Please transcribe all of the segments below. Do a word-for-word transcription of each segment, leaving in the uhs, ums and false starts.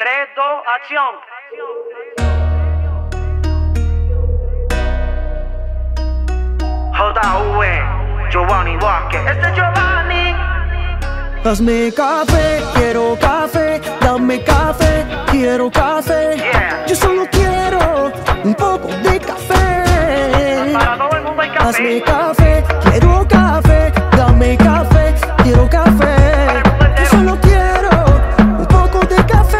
tres, dos, acción. J V, Giovanni Vázquez. Este es Giovanni. Hazme café, quiero café, dame café, quiero café. Yeah. Yo solo quiero un poco de café. Para todo el mundo hay café. Hazme café, quiero café, dame café, quiero café. Yo solo quiero un poco de café.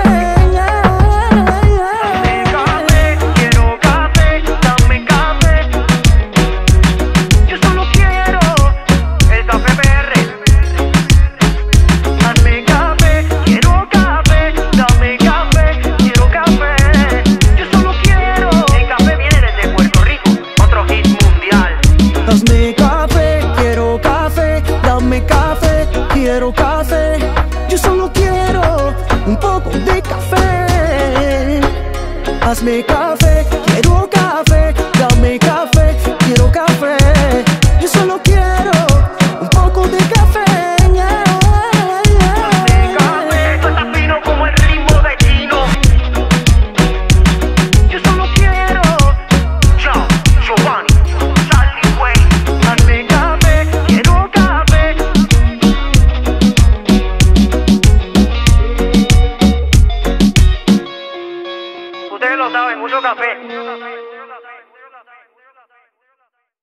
Hazme café, quiero café, dame café. Yo solo quiero el café P R. Hazme café, quiero café, dame café, quiero café. Yo solo quiero. El café viene desde Puerto Rico, otro hit mundial. Hazme café, quiero café, dame café, quiero café. Yo solo quiero un poco de café. Hazme café.